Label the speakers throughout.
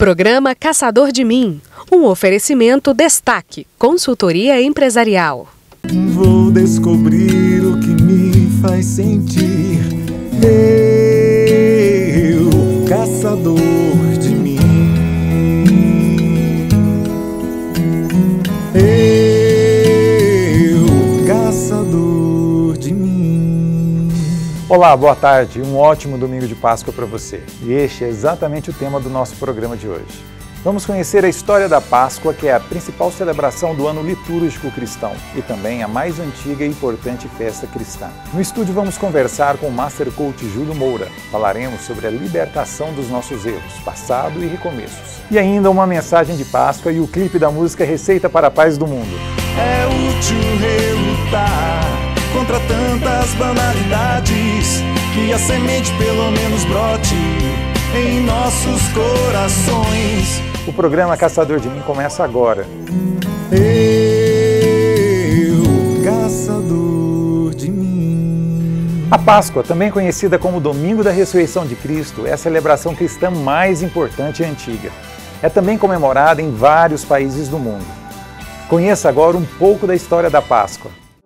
Speaker 1: Programa Caçador de Mim, um oferecimento Destaque, consultoria empresarial.
Speaker 2: Vou descobrir o que me faz sentir, eu, caçador de mim. Eu, caçador de mim.
Speaker 3: Olá, boa tarde, um ótimo domingo de Páscoa para você. E este é exatamente o tema do nosso programa de hoje. Vamos conhecer a história da Páscoa, que é a principal celebração do ano litúrgico cristão e também a mais antiga e importante festa cristã. No estúdio vamos conversar com o Master Coach Júlio Moura. Falaremos sobre a libertação dos nossos erros, passado e recomeços. E ainda uma mensagem de Páscoa e o clipe da música Receita para a Paz do Mundo.
Speaker 2: É útil relutar contra tantas banalidades, que a semente pelo menos brote em nossos corações.
Speaker 3: O programa Caçador de Mim começa agora.
Speaker 2: Eu, caçador de mim.
Speaker 3: A Páscoa, também conhecida como Domingo da Ressurreição de Cristo, é a celebração cristã mais importante e antiga. É também comemorada em vários países do mundo. Conheça agora um pouco da história da Páscoa.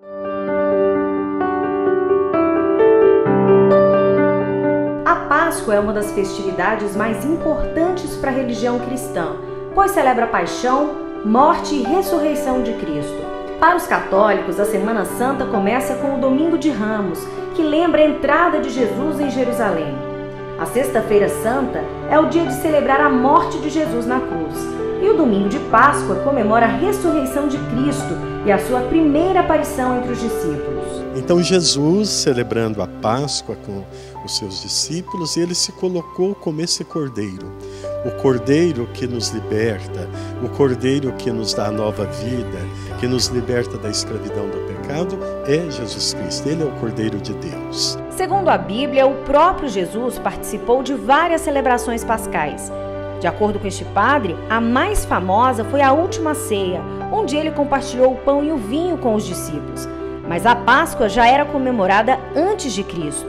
Speaker 4: A Páscoa é uma das festividades mais importantes para a religião cristã, pois celebra a paixão, morte e ressurreição de Cristo. Para os católicos, a Semana Santa começa com o Domingo de Ramos, que lembra a entrada de Jesus em Jerusalém. A Sexta-feira Santa é o dia de celebrar a morte de Jesus na cruz. E o Domingo de Páscoa comemora a ressurreição de Cristo e a sua primeira aparição entre os discípulos.
Speaker 5: Então Jesus, celebrando a Páscoa com os seus discípulos, ele se colocou como esse cordeiro. O cordeiro que nos liberta, o cordeiro que nos dá a nova vida, que nos liberta da escravidão do pecado, é Jesus Cristo. Ele é o Cordeiro de Deus.
Speaker 4: Segundo a Bíblia, o próprio Jesus participou de várias celebrações pascais. De acordo com este padre, a mais famosa foi a Última Ceia, onde ele compartilhou o pão e o vinho com os discípulos. Mas a Páscoa já era comemorada antes de Cristo.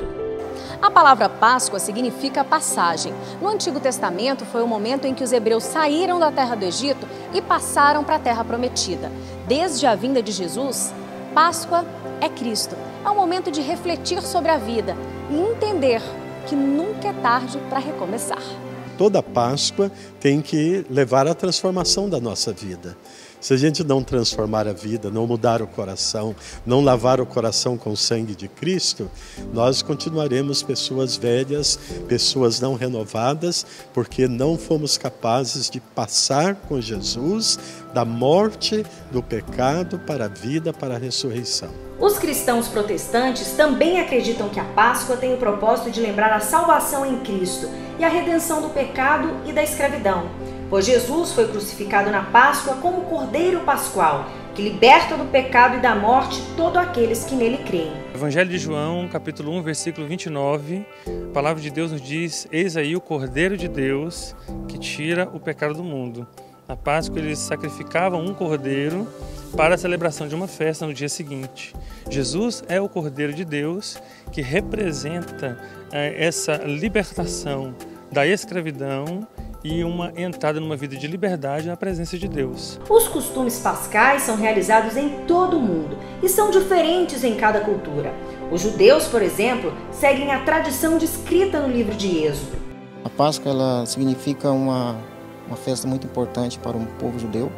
Speaker 6: A palavra Páscoa significa passagem. No Antigo Testamento foi o momento em que os hebreus saíram da terra do Egito e passaram para a terra prometida. Desde a vinda de Jesus, Páscoa é Cristo. É um momento de refletir sobre a vida e entender que nunca é tarde para recomeçar.
Speaker 5: Toda Páscoa tem que levar à transformação da nossa vida. Se a gente não transformar a vida, não mudar o coração, não lavar o coração com o sangue de Cristo, nós continuaremos pessoas velhas, pessoas não renovadas, porque não fomos capazes de passar com Jesus da morte, do pecado para a vida, para a ressurreição.
Speaker 4: Os cristãos protestantes também acreditam que a Páscoa tem o propósito de lembrar a salvação em Cristo e a redenção do pecado e da escravidão, pois Jesus foi crucificado na Páscoa como Cordeiro Pascual, que liberta do pecado e da morte todos aqueles que nele creem.
Speaker 7: Evangelho de João, capítulo 1, versículo 29, a palavra de Deus nos diz: eis aí o Cordeiro de Deus que tira o pecado do mundo. Na Páscoa eles sacrificavam um cordeiro para a celebração de uma festa no dia seguinte. Jesus é o Cordeiro de Deus que representa essa libertação da escravidão e uma entrada numa vida de liberdade na presença de Deus.
Speaker 4: Os costumes pascais são realizados em todo o mundo e são diferentes em cada cultura. Os judeus, por exemplo, seguem a tradição descrita no livro de Êxodo.
Speaker 8: A Páscoa ela significa uma festa muito importante para o povo judeu,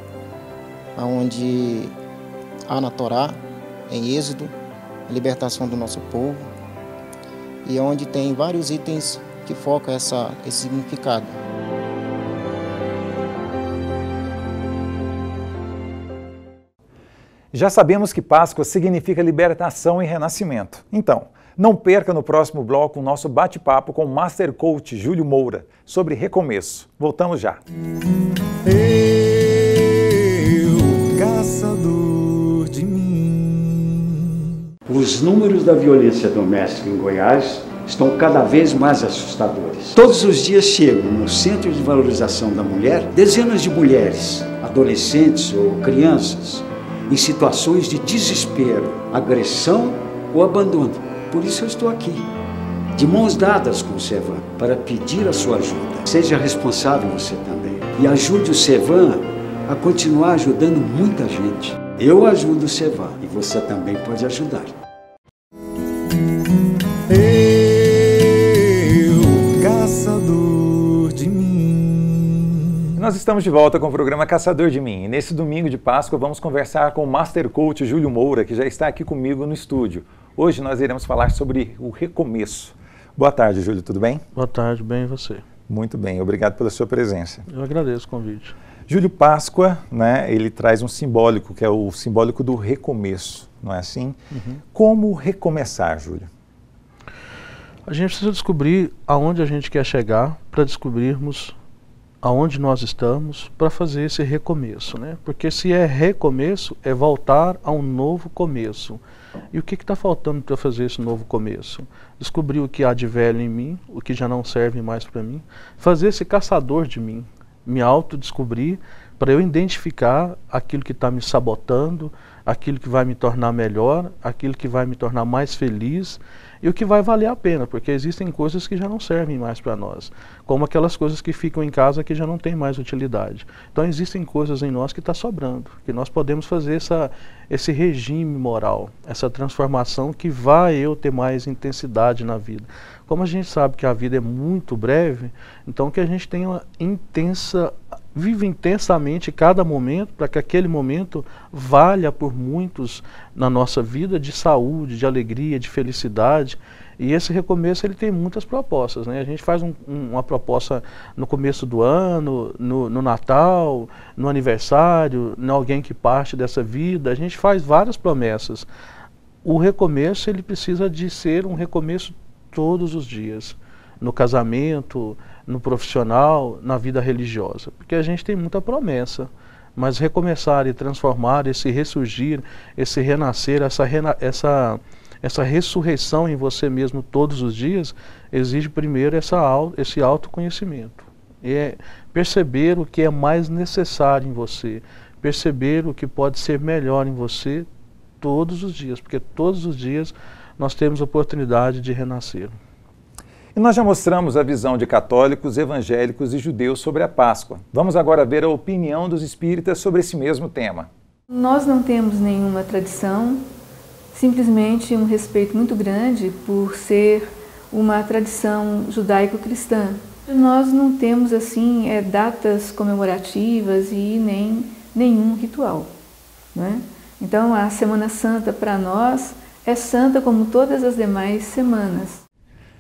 Speaker 8: onde há na Torá, em Êxodo, a libertação do nosso povo, e onde tem vários itens que focam esse significado.
Speaker 3: Já sabemos que Páscoa significa libertação e renascimento. Então, não perca no próximo bloco o nosso bate-papo com o Master Coach Júlio Moura sobre recomeço. Voltamos já.
Speaker 2: Eu, caçador de mim.
Speaker 9: Os números da violência doméstica em Goiás estão cada vez mais assustadores. Todos os dias chegam no Centro de Valorização da Mulher dezenas de mulheres, adolescentes ou crianças, em situações de desespero, agressão ou abandono. Por isso eu estou aqui, de mãos dadas com o Sevan, para pedir a sua ajuda. Seja responsável você também. E ajude o Sevan a continuar ajudando muita gente. Eu ajudo o Sevan e você também pode ajudar.
Speaker 2: Eu, caçador de mim.
Speaker 3: Nós estamos de volta com o programa Caçador de Mim. E nesse domingo de Páscoa vamos conversar com o Master Coach Júlio Moura, que já está aqui comigo no estúdio. Hoje nós iremos falar sobre o recomeço. Boa tarde, Júlio, tudo bem?
Speaker 10: Boa tarde, bem e você?
Speaker 3: Muito bem, obrigado pela sua presença.
Speaker 10: Eu agradeço o convite.
Speaker 3: Júlio, Páscoa, né, ele traz um simbólico, que é o simbólico do recomeço, não é assim? Uhum. Como recomeçar, Júlio?
Speaker 10: A gente precisa descobrir aonde a gente quer chegar para descobrirmos aonde nós estamos para fazer esse recomeço, né? Porque se é recomeço, é voltar a um novo começo. E o que está faltando para fazer esse novo começo? Descobrir o que há de velho em mim, o que já não serve mais para mim, fazer esse caçador de mim, me autodescobrir para eu identificar aquilo que está me sabotando, aquilo que vai me tornar melhor, aquilo que vai me tornar mais feliz e o que vai valer a pena, porque existem coisas que já não servem mais para nós, como aquelas coisas que ficam em casa que já não têm mais utilidade. Então existem coisas em nós que está sobrando, que nós podemos fazer esse regime moral, essa transformação que vai eu ter mais intensidade na vida. Como a gente sabe que a vida é muito breve, então que a gente tenha vive intensamente cada momento, para que aquele momento valha por muitos na nossa vida de saúde, de alegria, de felicidade. E esse recomeço ele tem muitas propostas, né? A gente faz uma proposta no começo do ano, no Natal, no aniversário, em alguém que parte dessa vida. A gente faz várias promessas. O recomeço ele precisa de ser um recomeço todos os dias, no casamento, no profissional, na vida religiosa, porque a gente tem muita promessa, mas recomeçar e transformar, esse ressurgir, esse renascer, essa ressurreição em você mesmo todos os dias, exige primeiro esse autoconhecimento, é perceber o que é mais necessário em você, perceber o que pode ser melhor em você todos os dias, porque todos os dias nós temos a oportunidade de renascer.
Speaker 3: E nós já mostramos a visão de católicos, evangélicos e judeus sobre a Páscoa. Vamos agora ver a opinião dos espíritas sobre esse mesmo tema.
Speaker 11: Nós não temos nenhuma tradição, simplesmente um respeito muito grande por ser uma tradição judaico-cristã. Nós não temos assim datas comemorativas e nem nenhum ritual, não é? Então a Semana Santa para nós é santa como todas as demais semanas.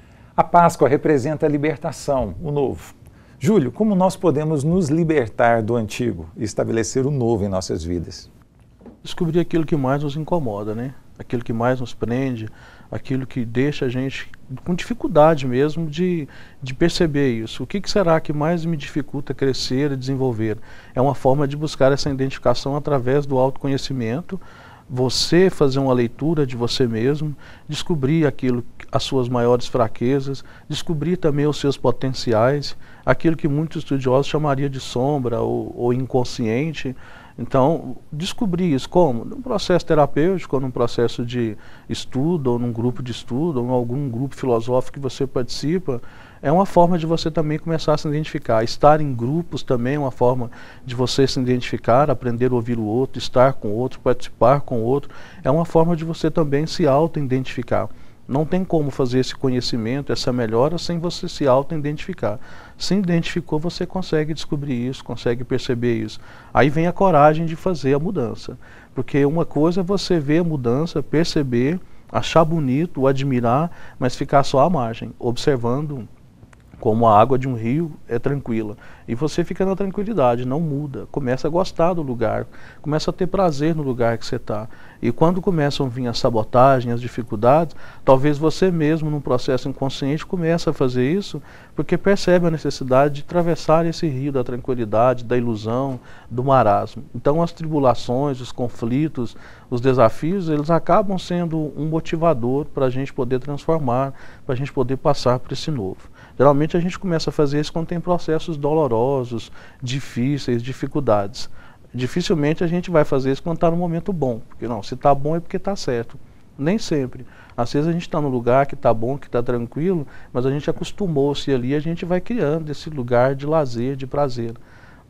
Speaker 3: A Páscoa representa a libertação, o novo. Júlio, como nós podemos nos libertar do antigo e estabelecer o novo em nossas vidas?
Speaker 10: Descobrir aquilo que mais nos incomoda, né? Aquilo que mais nos prende, aquilo que deixa a gente com dificuldade mesmo de perceber isso. O que será que mais me dificulta crescer e desenvolver? É uma forma de buscar essa identificação através do autoconhecimento, você fazer uma leitura de você mesmo, descobrir as suas maiores fraquezas, descobrir também os seus potenciais, aquilo que muitos estudiosos chamariam de sombra ou inconsciente. Então, descobrir isso como? Num processo terapêutico, ou num processo de estudo, ou num grupo de estudo, ou em algum grupo filosófico que você participa, é uma forma de você também começar a se identificar. Estar em grupos também é uma forma de você se identificar, aprender a ouvir o outro, estar com o outro, participar com o outro. É uma forma de você também se auto-identificar. Não tem como fazer esse conhecimento, essa melhora, sem você se auto-identificar. Se identificou, você consegue descobrir isso, consegue perceber isso. Aí vem a coragem de fazer a mudança. Porque uma coisa é você ver a mudança, perceber, achar bonito, admirar, mas ficar só à margem, observando como a água de um rio é tranquila. E você fica na tranquilidade, não muda, começa a gostar do lugar, começa a ter prazer no lugar que você está. E quando começam a vir as sabotagens, as dificuldades, talvez você mesmo, num processo inconsciente, comece a fazer isso, porque percebe a necessidade de atravessar esse rio da tranquilidade, da ilusão, do marasmo. Então as tribulações, os conflitos, os desafios, eles acabam sendo um motivador para a gente poder transformar, para a gente poder passar por esse novo. Geralmente a gente começa a fazer isso quando tem processos dolorosos, difíceis, dificuldades. Dificilmente a gente vai fazer isso quando está no momento bom, porque não, se está bom é porque está certo. Nem sempre. Às vezes a gente está num lugar que está bom, que está tranquilo, mas a gente acostumou-se ali, a gente vai criando esse lugar de lazer, de prazer.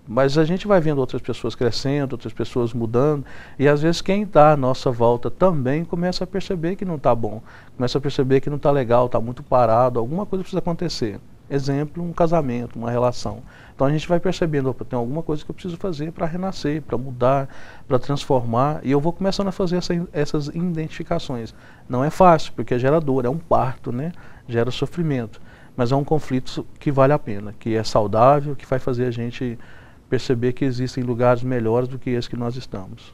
Speaker 10: Mas a gente vai vendo outras pessoas crescendo, outras pessoas mudando, e às vezes quem está à nossa volta também começa a perceber que não está bom, começa a perceber que não está legal, está muito parado, alguma coisa precisa acontecer. Exemplo, um casamento, uma relação. Então a gente vai percebendo, opa, tem alguma coisa que eu preciso fazer para renascer, para mudar, para transformar, e eu vou começando a fazer essas identificações. Não é fácil, porque gera dor, é um parto, né? Gera sofrimento, mas é um conflito que vale a pena, que é saudável, que vai fazer a gente perceber que existem lugares melhores do que esse que nós estamos.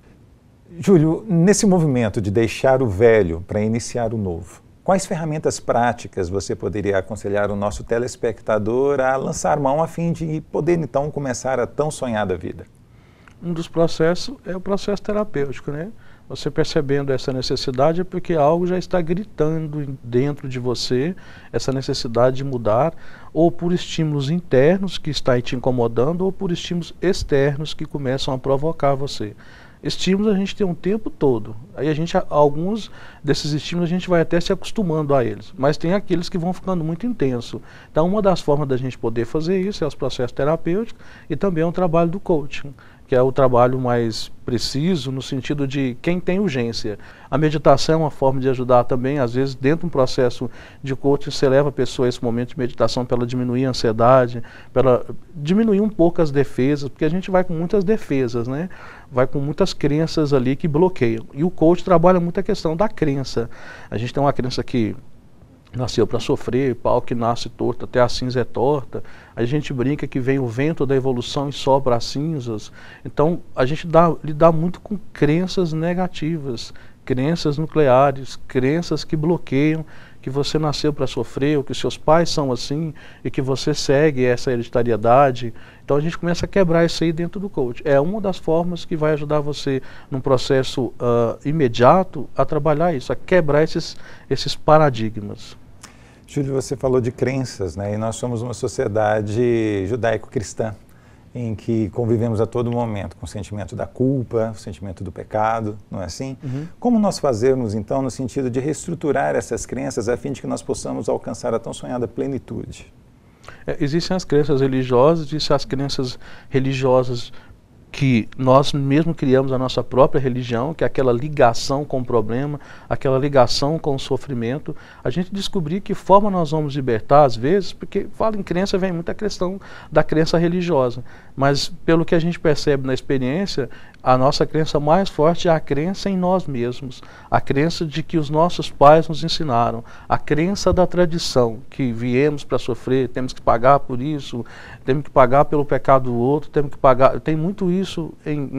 Speaker 3: Júlio, nesse movimento de deixar o velho para iniciar o novo, quais ferramentas práticas você poderia aconselhar o nosso telespectador a lançar mão a fim de poder então começar a tão sonhada vida?
Speaker 10: Um dos processos é o processo terapêutico, né? Você percebendo essa necessidade é porque algo já está gritando dentro de você, essa necessidade de mudar, ou por estímulos internos que está te incomodando, ou por estímulos externos que começam a provocar você. Estímulos a gente tem um tempo todo, aí alguns desses estímulos a gente vai até se acostumando a eles, mas tem aqueles que vão ficando muito intenso. Então uma das formas da gente poder fazer isso é os processos terapêuticos e também é o trabalho do coaching, que é o trabalho mais preciso no sentido de quem tem urgência. A meditação é uma forma de ajudar também, às vezes dentro de um processo de coaching você leva a pessoa a esse momento de meditação para ela diminuir a ansiedade, para ela diminuir um pouco as defesas, porque a gente vai com muitas defesas, né? Vai com muitas crenças ali que bloqueiam. E o coach trabalha muito a questão da crença. A gente tem uma crença que nasceu para sofrer, pau que nasce torto, até a cinza é torta. A gente brinca que vem o vento da evolução e sopra as cinzas. Então a gente lida muito com crenças negativas, crenças nucleares, crenças que bloqueiam, que você nasceu para sofrer, ou que seus pais são assim, e que você segue essa hereditariedade. Então a gente começa a quebrar isso aí dentro do coach. É uma das formas que vai ajudar você num processo imediato a trabalhar isso, a quebrar esses paradigmas.
Speaker 3: Júlio, você falou de crenças, né? E nós somos uma sociedade judaico-cristã, em que convivemos a todo momento com o sentimento da culpa, o sentimento do pecado, não é assim? Uhum. Como nós fazermos, então, no sentido de reestruturar essas crenças a fim de que nós possamos alcançar a tão sonhada plenitude?
Speaker 10: Existem as crenças religiosas, existem as crenças religiosas que nós mesmo criamos a nossa própria religião, que é aquela ligação com o problema, aquela ligação com o sofrimento. A gente descobrir que forma nós vamos libertar, às vezes, porque fala em crença, vem muita questão da crença religiosa, mas pelo que a gente percebe na experiência, a nossa crença mais forte é a crença em nós mesmos, a crença de que os nossos pais nos ensinaram, a crença da tradição, que viemos para sofrer, temos que pagar por isso, temos que pagar pelo pecado do outro, temos que pagar, tem muito isso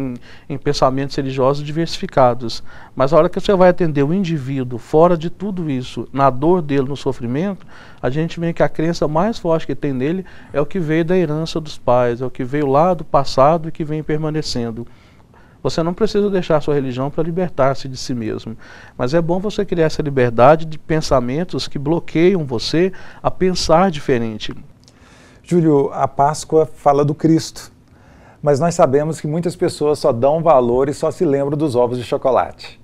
Speaker 10: em pensamentos religiosos diversificados, mas a hora que você vai atender o indivíduo fora de tudo isso, na dor dele, no sofrimento, a gente vê que a crença mais forte que tem nele é o que veio da herança dos pais, é o que veio lá do passado e que vem permanecendo. Você não precisa deixar a sua religião para libertar-se de si mesmo, mas é bom você criar essa liberdade de pensamentos que bloqueiam você a pensar diferente.
Speaker 3: Júlio, a Páscoa fala do Cristo, mas nós sabemos que muitas pessoas só dão valor e só se lembram dos ovos de chocolate.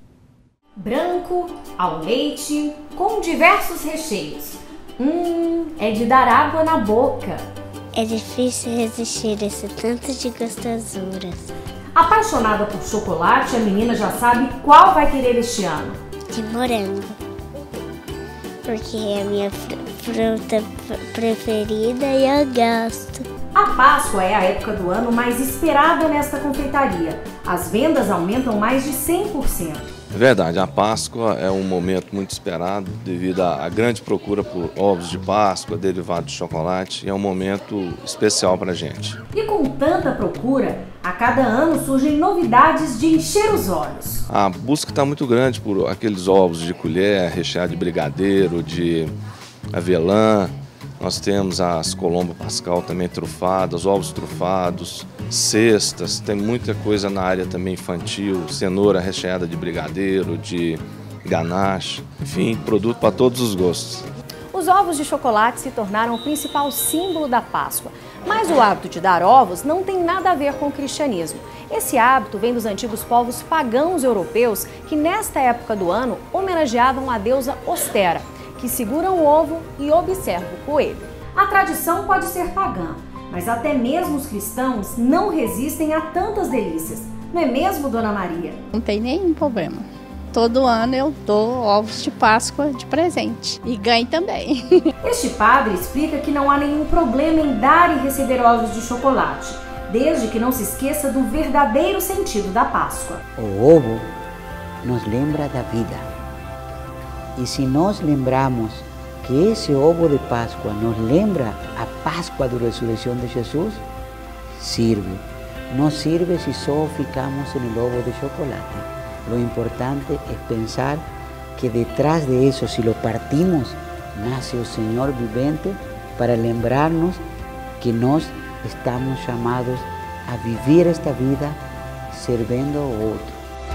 Speaker 4: Branco, ao leite, com diversos recheios. É de dar água na boca.
Speaker 12: É difícil resistir a esse tanto de gostosuras.
Speaker 4: Apaixonada por chocolate, a menina já sabe qual vai querer este ano.
Speaker 12: De morango, porque é a minha fruta preferida e eu gosto.
Speaker 4: A Páscoa é a época do ano mais esperada nesta confeitaria. As vendas aumentam mais de 100%.
Speaker 13: É verdade, a Páscoa é um momento muito esperado devido à grande procura por ovos de Páscoa, derivados de chocolate. É um momento especial para a gente.
Speaker 4: E com tanta procura, a cada ano surgem novidades de encher os olhos.
Speaker 13: A busca está muito grande por aqueles ovos de colher, recheados de brigadeiro, de avelã. Nós temos as Colombo Pascal também trufadas, ovos trufados, cestas, tem muita coisa na área também infantil, cenoura recheada de brigadeiro, de ganache, enfim, produto para todos os gostos.
Speaker 6: Os ovos de chocolate se tornaram o principal símbolo da Páscoa, mas o hábito de dar ovos não tem nada a ver com o cristianismo. Esse hábito vem dos antigos povos pagãos europeus que nesta época do ano homenageavam a deusa Ostera, que segura o ovo e observa o coelho.
Speaker 4: A tradição pode ser pagã, Mas até mesmo os cristãos não resistem a tantas delícias. Não é mesmo, Dona Maria?
Speaker 14: Não tem nenhum problema. Todo ano eu dou ovos de Páscoa de presente e ganho também.
Speaker 4: Este padre explica que não há nenhum problema em dar e receber ovos de chocolate, desde que não se esqueça do verdadeiro sentido da Páscoa.
Speaker 15: O ovo nos lembra da vida. E se nós lembramos que esse ovo de Páscoa nos lembra a Páscoa da ressurreição de Jesus, sirve. Não sirve se só ficamos no ovo de chocolate. Lo importante es pensar que detrás de eso, si lo partimos, nace el Señor vivente para lembrarnos que nós estamos chamados a vivir esta vida servindo ao outro.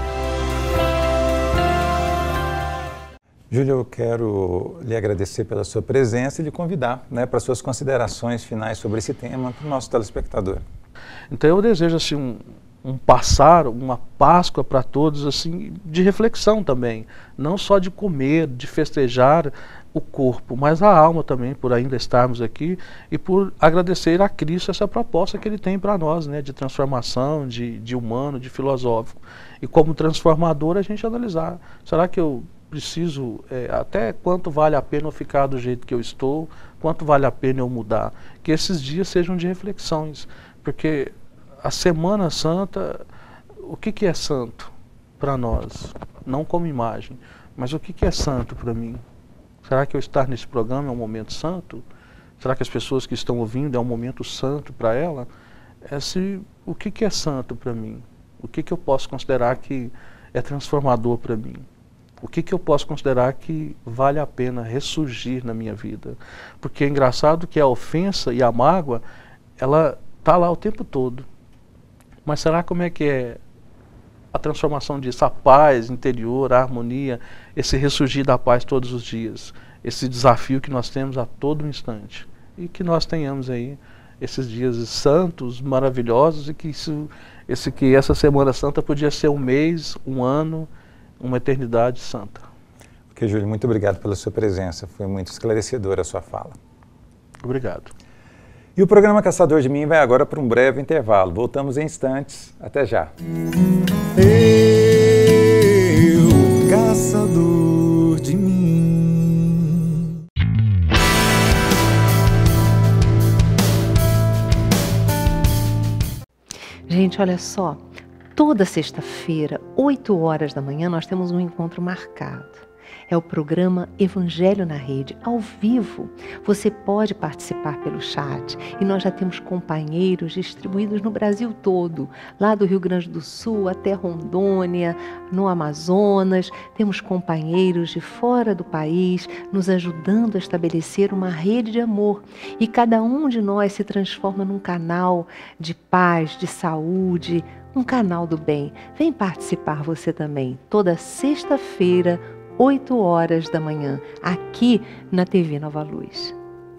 Speaker 3: Júlia, eu quero lhe agradecer pela sua presença e lhe convidar, para suas considerações finais sobre esse tema para o nosso telespectador.
Speaker 10: Então eu desejo assim uma Páscoa para todos, assim, de reflexão também, não só de comer, de festejar o corpo, mas a alma também, por ainda estarmos aqui e por agradecer a Cristo essa proposta que Ele tem para nós, de transformação, de humano, de filosófico. E como transformador a gente analisar, será que eu preciso, até quanto vale a pena eu ficar do jeito que eu estou, quanto vale a pena eu mudar? Que esses dias sejam de reflexões, porque a Semana Santa, o que é santo para nós? Não como imagem, mas o que é santo para mim? Será que eu estar nesse programa é um momento santo? Será que as pessoas que estão ouvindo é um momento santo para ela? O que é santo para mim? O que eu posso considerar que é transformador para mim? O que eu posso considerar que vale a pena ressurgir na minha vida? Porque é engraçado que a ofensa e a mágoa, ela está lá o tempo todo. Mas será como é que é a transformação disso? A paz interior, a harmonia, esse ressurgir da paz todos os dias. Esse desafio que nós temos a todo instante. E que nós tenhamos aí esses dias santos, maravilhosos, e que essa Semana Santa podia ser um mês, um ano, uma eternidade santa.
Speaker 3: Ok, Júlio, muito obrigado pela sua presença. Foi muito esclarecedora a sua fala.
Speaker 10: Obrigado.
Speaker 3: E o programa Caçador de Mim vai agora para um breve intervalo. Voltamos em instantes. Até já.
Speaker 2: Eu, caçador de mim.
Speaker 16: Gente, olha só. Toda sexta-feira, 8 horas da manhã, nós temos um encontro marcado. É o programa Evangelho na Rede, ao vivo. Você pode participar pelo chat e nós já temos companheiros distribuídos no Brasil todo, lá do Rio Grande do Sul até Rondônia, no Amazonas. Temos companheiros de fora do país nos ajudando a estabelecer uma rede de amor. E cada um de nós se transforma num canal de paz, de saúde, um canal do bem. Vem participar você também, toda sexta-feira, 8 horas da manhã, aqui na TV Nova Luz.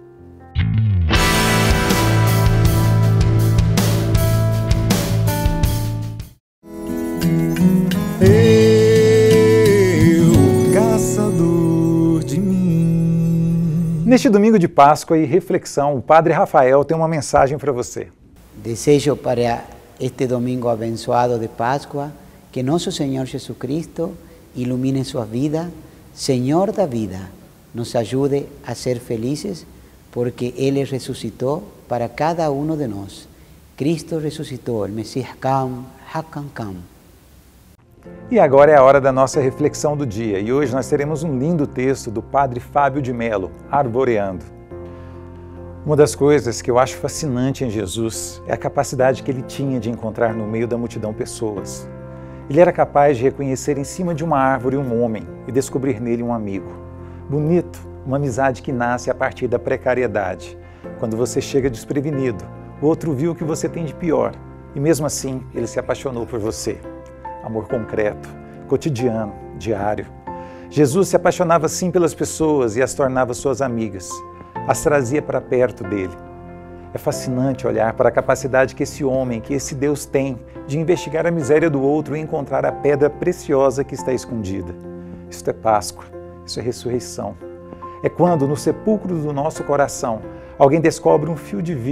Speaker 2: Eu, caçador de mim.
Speaker 3: Neste domingo de Páscoa e reflexão, o Padre Rafael tem uma mensagem para você.
Speaker 15: Desejo para este domingo abençoado de Páscoa que nosso Senhor Jesus Cristo ilumine sua vida, Senhor da vida, nos ajude a ser felizes, porque Ele ressuscitou para cada um de nós. Cristo ressuscitou, o Messias Kam, Hakam Kam.
Speaker 3: E agora é a hora da nossa reflexão do dia, e hoje nós teremos um lindo texto do Padre Fábio de Mello, Arvoreando. Uma das coisas que eu acho fascinante em Jesus é a capacidade que ele tinha de encontrar no meio da multidão pessoas. Ele era capaz de reconhecer em cima de uma árvore um homem e descobrir nele um amigo. Bonito, uma amizade que nasce a partir da precariedade. Quando você chega desprevenido, o outro viu o que você tem de pior e mesmo assim ele se apaixonou por você. Amor concreto, cotidiano, diário. Jesus se apaixonava sim pelas pessoas e as tornava suas amigas. As trazia para perto dele. É fascinante olhar para a capacidade que esse homem, que esse Deus tem de investigar a miséria do outro e encontrar a pedra preciosa que está escondida. Isto é Páscoa, isso é ressurreição. É quando, no sepulcro do nosso coração, alguém descobre um fio de vida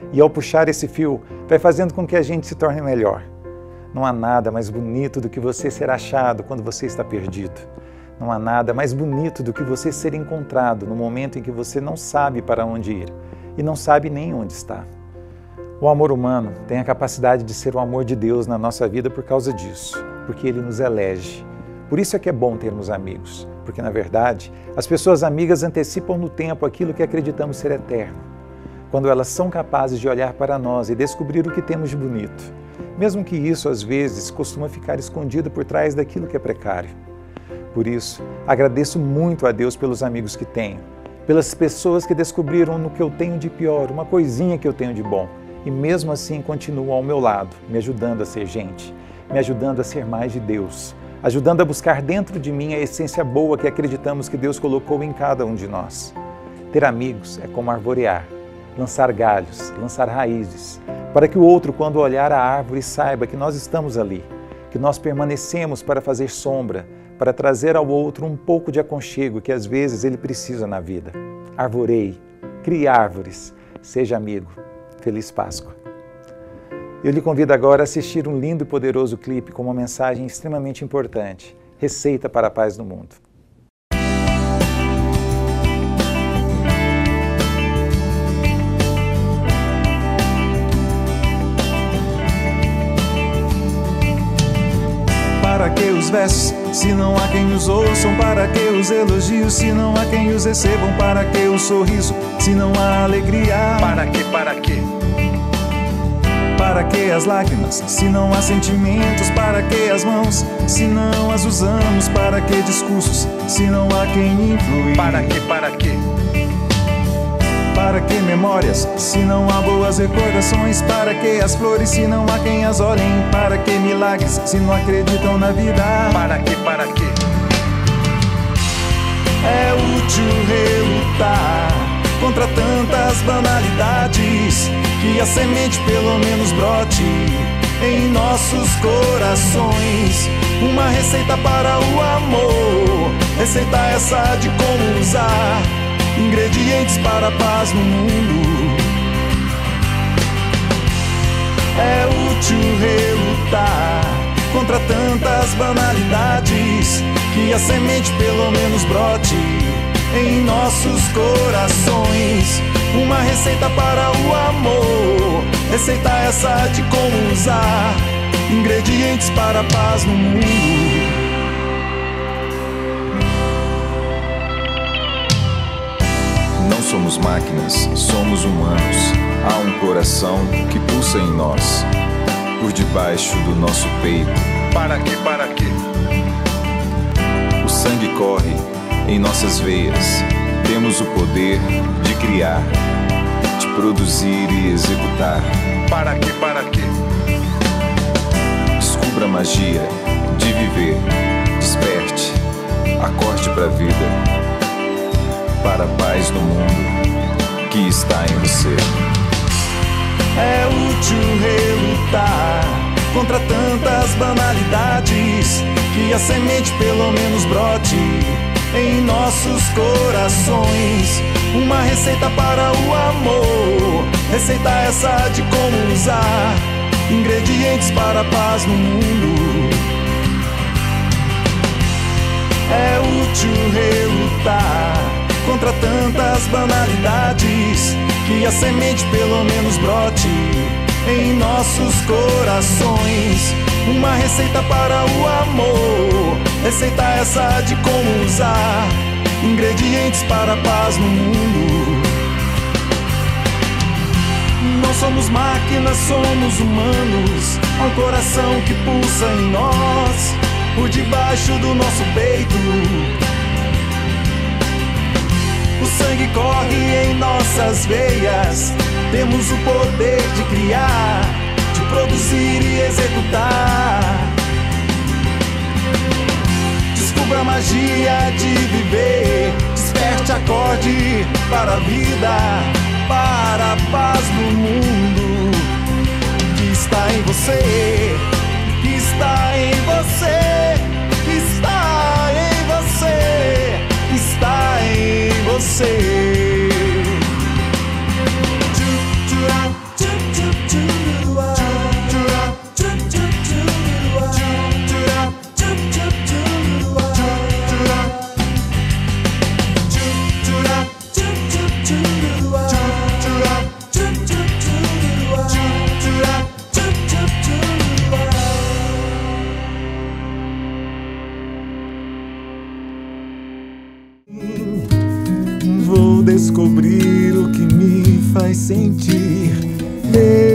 Speaker 3: E ao puxar esse fio, vai fazendo com que a gente se torne melhor. Não há nada mais bonito do que você ser achado quando você está perdido. Não há nada mais bonito do que você ser encontrado no momento em que você não sabe para onde ir e não sabe nem onde está. O amor humano tem a capacidade de ser o amor de Deus na nossa vida por causa disso, porque Ele nos elege. Por isso é que é bom termos amigos, porque na verdade as pessoas amigas antecipam no tempo aquilo que acreditamos ser eterno, quando elas são capazes de olhar para nós e descobrir o que temos de bonito, mesmo que isso às vezes costuma ficar escondido por trás daquilo que é precário. Por isso, agradeço muito a Deus pelos amigos que tenho, pelas pessoas que descobriram no que eu tenho de pior, uma coisinha que eu tenho de bom, e mesmo assim continuam ao meu lado, me ajudando a ser gente, me ajudando a ser mais de Deus, ajudando a buscar dentro de mim a essência boa que acreditamos que Deus colocou em cada um de nós. Ter amigos é como arvorear, lançar galhos, lançar raízes, para que o outro, quando olhar a árvore, saiba que nós estamos ali, que nós permanecemos para fazer sombra, para trazer ao outro um pouco de aconchego que às vezes ele precisa na vida. Arvoreie, crie árvores, seja amigo. Feliz Páscoa! Eu lhe convido agora a assistir um lindo e poderoso clipe com uma mensagem extremamente importante, Receita para a Paz no Mundo.
Speaker 2: Para que os versos, se não há quem os ouçam? Para que os elogios, se não há quem os recebam? Para que o sorriso, se não há alegria?
Speaker 17: Para que?
Speaker 2: Para que as lágrimas, se não há sentimentos? Para que as mãos, se não as usamos? Para que discursos, se não há quem influi?
Speaker 17: Para que?
Speaker 2: Para que memórias, se não há boas recordações? Para que as flores, se não há quem as olhem? Para que milagres, se não acreditam na vida?
Speaker 17: Para que?
Speaker 2: É útil relutar contra tantas banalidades, que a semente pelo menos brote em nossos corações. Uma receita para o amor, receita essa de como usar ingredientes para a paz no mundo. É útil relutar contra tantas banalidades, que a semente pelo menos brote em nossos corações. Uma receita para o amor, receita essa de como usar ingredientes para a paz no mundo.
Speaker 18: Não somos máquinas, somos humanos. Há um coração que pulsa em nós, por debaixo do nosso peito.
Speaker 17: Para que?
Speaker 18: O sangue corre em nossas veias. Temos o poder de criar, de produzir e executar.
Speaker 17: Para que?
Speaker 18: Descubra a magia de viver. Desperte, acorde para a vida, para a paz no mundo que está em você.
Speaker 2: É útil relutar contra tantas banalidades, que a semente pelo menos brote em nossos corações. Uma receita para o amor, receita essa de como usar ingredientes para a paz no mundo. É útil relutar contra tantas banalidades, que a semente pelo menos brote em nossos corações. Uma receita para o amor, receita essa de como usar ingredientes para a paz no mundo. Não somos máquinas, somos humanos. Há um coração que pulsa em nós, por debaixo do nosso peito. O sangue corre em nossas veias. Temos o poder de criar, de produzir e executar. Descubra a magia de viver. Desperte, acorde para a vida, para a paz no mundo que está em você, que está em você, que está em você, que está em você. descobrir o que me faz sentir.